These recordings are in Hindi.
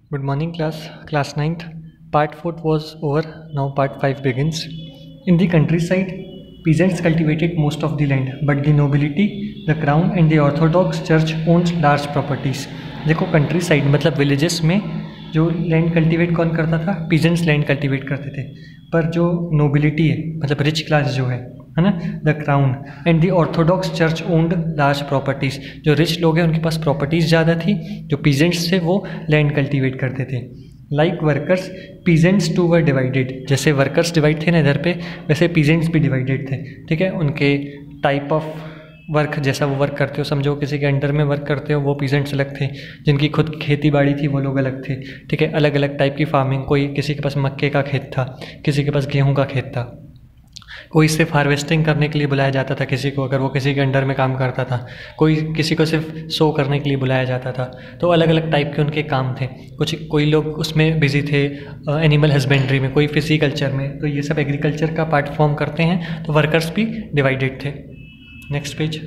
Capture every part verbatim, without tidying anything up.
Good morning, class. Class ninth. Part four was over. Now part five begins. In the countryside, peasants cultivated most of the land, but the nobility, the crown and the orthodox church owned large properties. देखो कंट्री साइड मतलब विलेजेस में जो लैंड कल्टीवेट कौन करता था? पीजेंट्स लैंड कल्टीवेट करते थे, पर जो नोबिलिटी है मतलब रिच क्लास जो है है ना, the crown and the orthodox church owned large properties, जो रिच लोग हैं उनके पास प्रॉपर्टीज़ ज़्यादा थी, जो पीजेंट्स थे वो लैंड कल्टीवेट करते थे. Like workers peasants too were divided, जैसे वर्कर्स डिवाइड थे ना इधर पे, वैसे पीजेंट्स भी डिवाइडेड थे. ठीक है, उनके टाइप ऑफ वर्क जैसा वो वर्क करते हो, समझो किसी के अंडर में वर्क करते हो वो पीजेंट्स अलग थे, जिनकी खुद खेती बाड़ी थी वो लोग अलग थे. ठीक है, अलग अलग टाइप की फार्मिंग, कोई किसी के पास मक्के का खेत था, किसी के पास गेहूं का खेत था, कोई सिर्फ हार्वेस्टिंग करने के लिए बुलाया जाता था किसी को, अगर वो किसी के अंडर में काम करता था, कोई किसी को सिर्फ सो करने के लिए बुलाया जाता था. तो अलग अलग टाइप के उनके काम थे. कुछ कोई लोग उसमें बिजी थे एनिमल हस्बेंड्री में, कोई फिजिकल्चर में, तो ये सब एग्रीकल्चर का पार्ट फॉर्म करते हैं. तो वर्कर्स भी डिवाइडेड थे. Next page.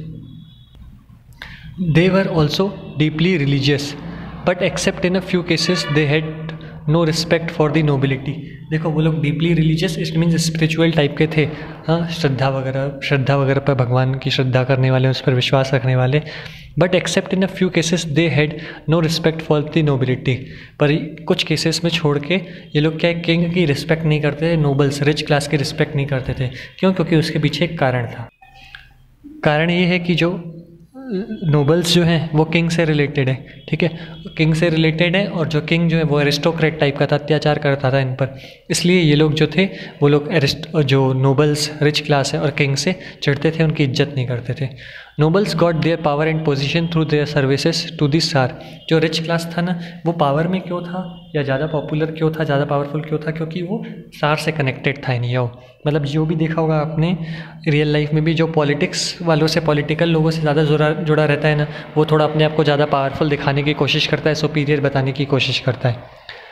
They were also deeply religious but except in a few cases they had no respect for the nobility. देखो वो लोग deeply religious it means spiritual type के थे. हाँ, श्रद्धा वगैरह श्रद्धा वगैरह पर, भगवान की श्रद्धा करने वाले, उस पर विश्वास रखने वाले. But except in a few cases they had no respect for the nobility. पर कुछ केसेस में छोड़ के ये लोग क्या, किंग की रिस्पेक्ट नहीं करते थे, नोबल्स रिच क्लास की रिस्पेक्ट नहीं करते थे. क्यों? क्योंकि उसके पीछे एक कारण था. कारण ये है कि जो नोबल्स जो हैं वो किंग से रिलेटेड है. ठीक है, किंग से रिलेटेड है, और जो किंग जो है वो एरिस्टोक्रेट टाइप का था, अत्याचार करता था इन पर. इसलिए ये लोग जो थे वो लोग एरिस्ट जो नोबल्स रिच क्लास है और किंग से चिढ़ते थे, उनकी इज्जत नहीं करते थे. Nobles got their power and position through their services to this tsar. जो रिच क्लास था ना, वो पावर में क्यों था या ज़्यादा पॉपुलर क्यों था, ज़्यादा पावरफुल क्यों था? क्योंकि वो सार से कनेक्टेड था. नहीं हो मतलब जो भी देखा होगा आपने रियल लाइफ में भी, जो पॉलिटिक्स वालों से, पॉलिटिकल लोगों से ज़्यादा जुड़ा जुड़ा रहता है ना, वो थोड़ा अपने आप को ज़्यादा पावरफुल दिखाने की कोशिश करता है, सुपीरियर बताने की कोशिश करता है.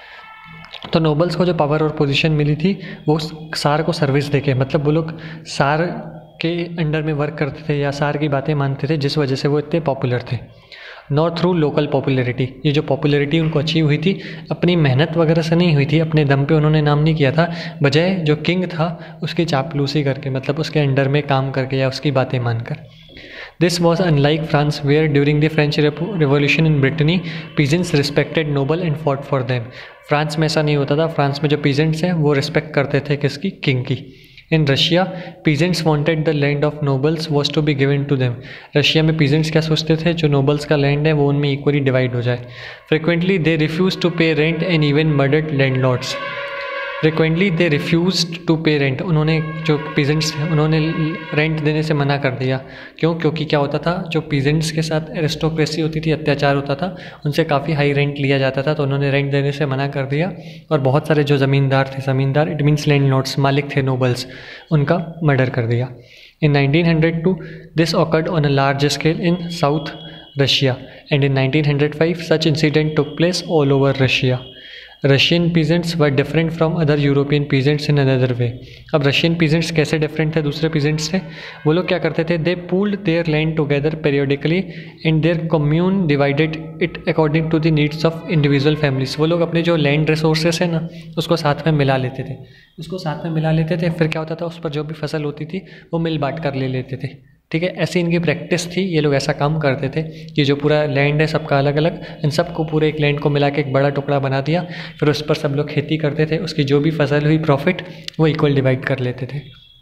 तो नोबल्स को जो पावर और पोजीशन मिली थी वो सार को सर्विस देके, मतलब वो लोग सार के अंडर में वर्क करते थे या सार की बातें मानते थे, जिस वजह से वो इतने पॉपुलर थे. Not through local popularity. ये जो पॉपुलैरिटी उनको अचीव हुई थी अपनी मेहनत वगैरह से नहीं हुई थी, अपने दम पे उन्होंने नाम नहीं किया था, बजाय जो किंग था उसकी चापलूसी करके, मतलब उसके अंडर में काम करके या उसकी बातें मानकर. This was unlike France where during the French revolution in Brittany peasants respected noble and fought for them. France में ऐसा नहीं होता था. फ्रांस में जो पीजेंट्स हैं वो रिस्पेक्ट करते थे किसकी? किंग की. In Russia peasants wanted the land of nobles was to be given to them. Russia में पीजेंट्स क्या सोचते थे? जो नोबल्स का लैंड है वो उनमें इक्वली डिवाइड हो जाए. Frequently they refuse to pay rent and even murdered landlords. Frequently they refused to pay rent. उन्होंने जो पीजेंट्स थे उन्होंने रेंट देने से मना कर दिया. क्यों? क्योंकि क्या होता था, जो पीजेंट्स के साथ एरिस्टोक्रेसी होती थी, अत्याचार होता था, उनसे काफ़ी हाई रेंट लिया जाता था, तो उन्होंने रेंट देने से मना कर दिया. और बहुत सारे जो ज़मींदार थे, ज़मींदार इट मीन्स लैंड लॉर्ड्स, मालिक थे नोबल्स, उनका मर्डर कर दिया. In nineteen hundred two this occurred on a large scale in south Russia and in nineteen hundred five such incident took place all over Russia. Russian peasants were different from other European peasants in another way. अब रशियन पीजेंट्स कैसे डिफरेंट थे दूसरे पीजेंट्स से? वो लोग क्या करते थे? They pooled their land together periodically and their commune divided it according to the needs of individual families. वो लोग अपने जो लैंड रिसोर्सेस है ना उसको साथ में मिला लेते थे, उसको साथ में मिला लेते थे. फिर क्या होता था, उस पर जो भी फसल होती थी वो मिल बांट कर ले लेते थे. ठीक है, ऐसी इनकी प्रैक्टिस थी. ये लोग ऐसा काम करते थे कि जो पूरा लैंड है सबका अलग अलग, इन सबको पूरे एक लैंड को मिला के एक बड़ा टुकड़ा बना दिया, फिर उस पर सब लोग खेती करते थे, उसकी जो भी फसल हुई प्रॉफिट वो इक्वल डिवाइड कर लेते थे.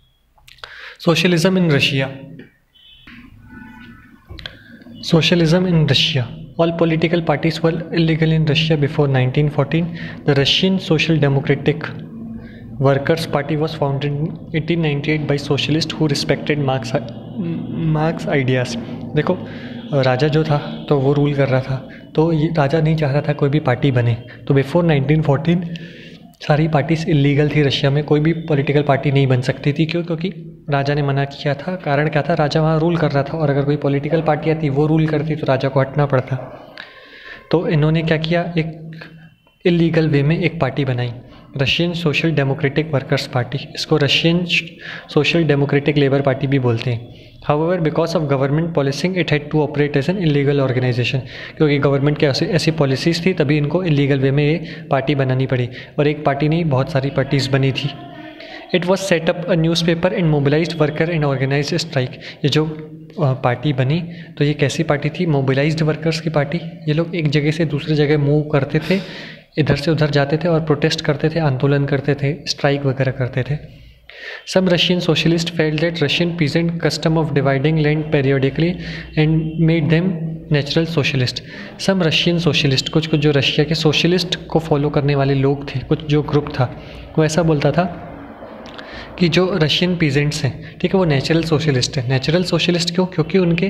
Socialism in Russia. Socialism in Russia. All political parties were illegal in Russia before nineteen fourteen. The Russian Social Democratic Workers' Party was founded in eighteen ninety-eight by socialists who respected Marx Marx ideas. देखो राजा जो था तो वो रूल कर रहा था, तो ये राजा नहीं चाह रहा था कोई भी पार्टी बने, तो बिफोर नाइनटीन फोर्टीन सारी पार्टीज इलीगल थी रशिया में. कोई भी पॉलिटिकल पार्टी नहीं बन सकती थी. क्यों? क्योंकि राजा ने मना किया था. कारण क्या था? राजा वहाँ रूल कर रहा था, और अगर कोई पॉलिटिकल पार्टी आती वो रूल करती तो राजा को हटना पड़ता. तो इन्होंने क्या किया, एक इलीगल वे में एक पार्टी बनाई. Russian social democratic workers party, इसको Russian social democratic labour party भी बोलते हैं। However because of government policing it had to operate as an illegal organisation, क्योंकि गवर्नमेंट की ऐसी ऐसी पॉलिसीज़ थी तभी इनको इलीगल वे में ये पार्टी बनानी पड़ी, और एक पार्टी नहीं बहुत सारी पार्टीज़ बनी थी। It was set up a newspaper and mobilised worker and organise strike. ये जो पार्टी बनी तो ये कैसी पार्टी थी? मोबिलाइज्ड वर्कर्स की पार्टी। ये लोग एक जगह से दूसरी जगह मूव करते थे, इधर से उधर जाते थे और प्रोटेस्ट करते थे, आंदोलन करते थे, स्ट्राइक वगैरह करते थे। Some Russian socialists felt that Russian peasant custom of dividing land periodically and made them natural socialist. Some Russian socialist, कुछ कुछ जो रशिया के सोशलिस्ट को फॉलो करने वाले लोग थे, कुछ जो ग्रुप था वो ऐसा बोलता था कि जो रशियन पीजेंट्स हैं, ठीक है, वो नेचुरल सोशलिस्ट है। नेचुरल सोशलिस्ट क्यों? क्योंकि उनके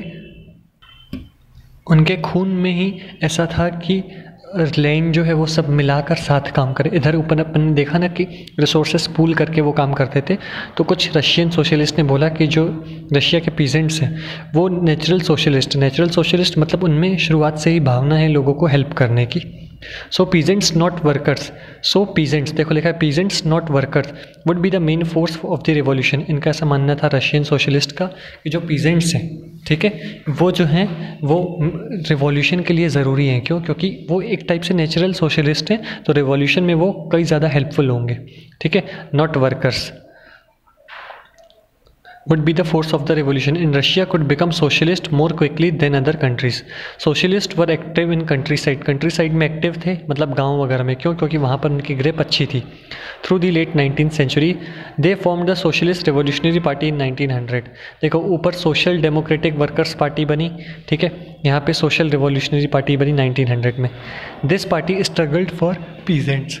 उनके खून में ही ऐसा था कि लैंड जो है वो सब मिलाकर साथ काम करे। इधर ऊपर अपन ने देखा ना कि रिसोर्सेस पूल करके वो काम करते थे, तो कुछ रशियन सोशलिस्ट ने बोला कि जो रशिया के पीजेंट्स हैं वो नेचुरल सोशलिस्ट नेचुरल सोशलिस्ट मतलब उनमें शुरुआत से ही भावना है लोगों को हेल्प करने की। So peasants not workers, so peasants, देखो लिखा है peasants not workers would be the main force of the revolution. इनका ऐसा मानना था रशियन सोशलिस्ट का कि जो पीजेंट्स हैं, ठीक है, वो जो हैं वो रिवॉल्यूशन के लिए ज़रूरी हैं। क्यों? क्योंकि वो एक टाइप से नेचुरल सोशलिस्ट हैं, तो रिवॉल्यूशन में वो कई ज़्यादा हेल्पफुल होंगे, ठीक है। Not workers would be the force of the revolution in Russia could become socialist more quickly than other countries. Socialists were active in countryside. countryside में एक्टिव थे, मतलब गांव वगैरह में। क्यों? क्योंकि वहाँ पर उनकी ग्रिप अच्छी थी। Through the late nineteenth century, they formed the Socialist Revolutionary Party in nineteen hundred. देखो ऊपर सोशल डेमोक्रेटिक वर्कर्स पार्टी बनी, ठीक है, यहाँ पे सोशल रिवॉल्यूशनरी पार्टी बनी नाइनटीन हंड्रेड में। This party struggled for peasants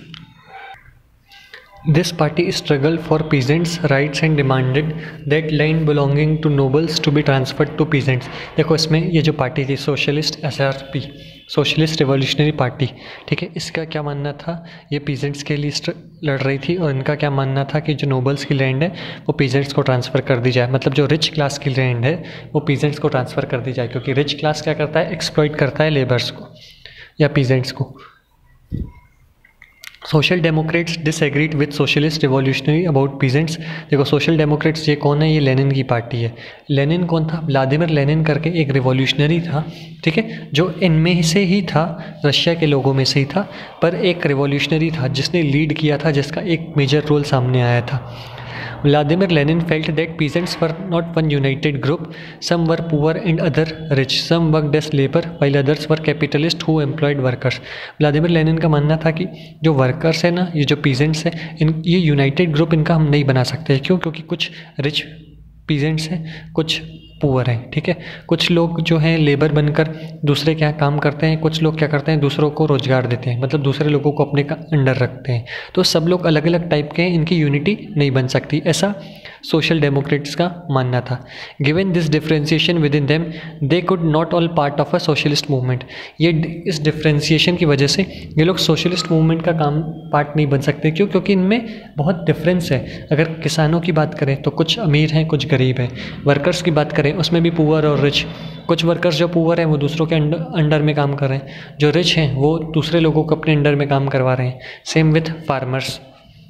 This party struggled for peasants' rights and demanded that land belonging to nobles to be transferred to peasants. देखो इसमें ये जो पार्टी थी socialist S R P, socialist revolutionary party, ठीक है, इसका क्या मानना था? ये पीजेंट्स के लिए लड़ रही थी और इनका क्या मानना था कि जो नोबल्स की लैंड है वो पीजेंट्स को ट्रांसफ़र कर दी जाए, मतलब जो रिच क्लास की लैंड है वो पीजेंट्स को ट्रांसफ़र कर दी जाए। क्योंकि रिच क्लास क्या करता है? एक्सप्लॉइट करता है लेबर्स को या पीजेंट्स को। Social democrats disagreed with socialist revolutionary about peasants. देखो सोशल डेमोक्रेट्स ये कौन है? ये लेनिन की पार्टी है। लेनिन कौन था? व्लादिमीर लेनिन करके एक रिवॉल्यूशनरी था, ठीक है, जो इनमें से ही था, रशिया के लोगों में से ही था, पर एक रिवॉल्यूशनरी था जिसने लीड किया था, जिसका एक मेजर रोल सामने आया था। Vladimir Lenin felt that peasants were not one united group. Some were poor and other rich. Some worked as labor while others were capitalists who employed workers. Vladimir Lenin का मानना था कि जो वर्कर्स है ना, ये जो पीजेंट्स हैं, इन ये यूनाइटेड ग्रुप इनका हम नहीं बना सकते। क्यों? क्योंकि कुछ रिच पीजेंट्स हैं, कुछ पुअर हैं, ठीक है। कुछ लोग जो हैं लेबर बनकर दूसरे क्या काम करते हैं, कुछ लोग क्या करते हैं? दूसरों को रोजगार देते हैं, मतलब दूसरे लोगों को अपने का अंडर रखते हैं। तो सब लोग अलग अलग टाइप के हैं, इनकी यूनिटी नहीं बन सकती, ऐसा सोशल डेमोक्रेट्स का मानना था। Given this differentiation within them they could not all part of a socialist movement. ये इस डिफ्रेंसिएशन की वजह से ये लोग सोशलिस्ट मूवमेंट का काम पार्ट नहीं बन सकते। क्यों? क्योंकि इनमें बहुत डिफरेंस है। अगर किसानों की बात करें तो कुछ अमीर हैं, कुछ गरीब हैं। वर्कर्स की बात करें उसमें भी पुअर और रिच। कुछ वर्कर्स जो पुअर हैं वो दूसरों के अंडर अंडर में काम कर रहे हैं, जो रिच हैं वो दूसरे लोगों को अपने अंडर में काम करवा रहे हैं। Same with farmers.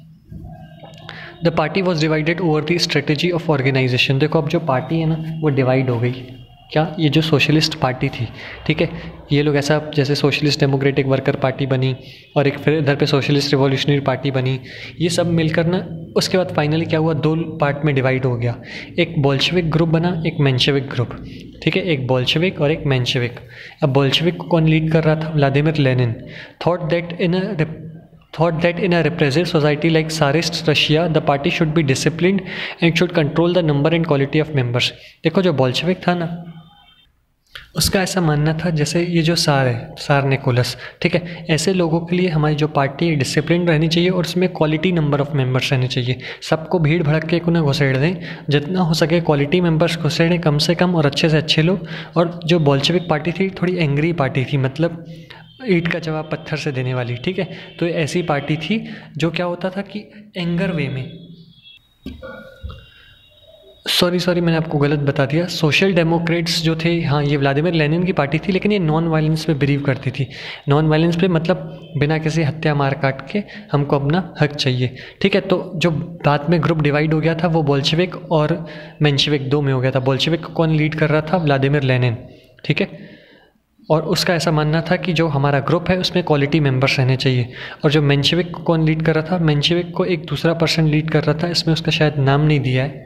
The party was divided over the strategy of organisation. देखो अब जो पार्टी है ना वो डिवाइड हो गई। क्या? ये जो सोशलिस्ट पार्टी थी, ठीक है, ये लोग ऐसा जैसे सोशलिस्ट डेमोक्रेटिक वर्कर पार्टी बनी और एक फिर इधर पे सोशलिस्ट रिवॉल्यूशनरी पार्टी बनी, ये सब मिलकर ना उसके बाद फाइनली क्या हुआ? दो पार्ट में डिवाइड हो गया। एक बोल्शेविक ग्रुप बना, एक मेंशेविक ग्रुप, ठीक है, एक बोल्शेविक और एक मेंशेविक। अब बोल्शेविक को कौन लीड कर रहा था? Vladimir Lenin. Thought that in a thought that in a repressive society like Tsarist Russia, the party should be disciplined and should control the number and quality of members. देखो जो बोल्शेविक था ना उसका ऐसा मानना था जैसे ये जो सार है, सार निकोलस, ठीक है, ऐसे लोगों के लिए हमारी जो पार्टी है डिसिप्लिन रहनी चाहिए और उसमें क्वालिटी नंबर ऑफ मेंबर्स रहने चाहिए। सबको भीड़ भड़क के उन्हें घुसेड़ दें, जितना हो सके क्वालिटी मेंबर्स घुसेड़ें कम से कम और अच्छे से अच्छे लोग। और जो बोल्शेविक पार्टी थी थोड़ी एंग्री पार्टी थी, मतलब ईंट का जवाब पत्थर से देने वाली, ठीक है। तो ऐसी पार्टी थी जो क्या होता था कि एंगर वे में सॉरी सॉरी मैंने आपको गलत बता दिया। सोशल डेमोक्रेट्स जो थे, हाँ ये व्लादिमीर लेनिन की पार्टी थी, लेकिन ये नॉन वायलेंस पे बिलीव करती थी। नॉन वायलेंस पे मतलब बिना किसी हत्या मार काट के हमको अपना हक चाहिए, ठीक है। तो जो बाद में ग्रुप डिवाइड हो गया था वो बोल्शेविक और मेंशेविक दो में हो गया था। बोल्शेविक को कौन लीड कर रहा था? व्लादिमीर लेनिन, ठीक है। और उसका ऐसा मानना था कि जो हमारा ग्रुप है उसमें क्वालिटी मेंबर्स रहने चाहिए। और जो मेंशेविक को कौन लीड कर रहा था? मेंशेविक को एक दूसरा पर्सन लीड कर रहा था, इसमें उसका शायद नाम नहीं दिया है।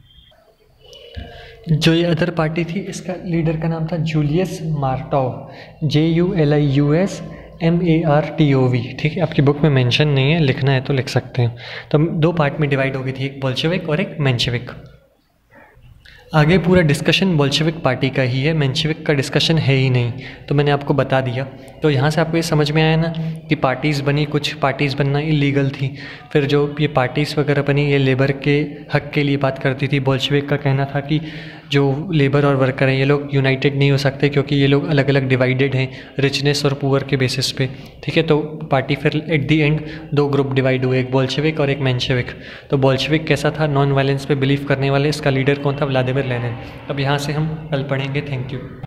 जो ये अदर पार्टी थी इसका लीडर का नाम था Julius Martov, J U L I U S M A R T O V, ठीक है। आपकी बुक में मेंशन नहीं है, लिखना है तो लिख सकते हैं। तो दो पार्ट में डिवाइड हो गई थी, एक बोल्शेविक और एक मेंशेविक। आगे पूरा डिस्कशन बोल्शेविक पार्टी का ही है, मेंशेविक का डिस्कशन है ही नहीं, तो मैंने आपको बता दिया। तो यहाँ से आपको ये समझ में आया ना कि पार्टीज़ बनी, कुछ पार्टीज़ बनना इलीगल थी। फिर जो ये पार्टीज़ वगैरह बनी ये लेबर के हक के लिए बात करती थी। बोल्शेविक का कहना था कि जो लेबर और वर्कर हैं ये लोग यूनाइटेड नहीं हो सकते क्योंकि ये लोग अलग अलग डिवाइडेड हैं रिचनेस और पुअर के बेसिस पे, ठीक है। तो पार्टी फिर एट दी एंड दो ग्रुप डिवाइड हुए, एक बोल्शेविक और एक मेंशेविक। तो बोल्शेविक कैसा था? नॉन वायलेंस पे बिलीव करने वाले। इसका लीडर कौन था? Vladimir Lenin. अब यहाँ से हम कल पढ़ेंगे। Thank you.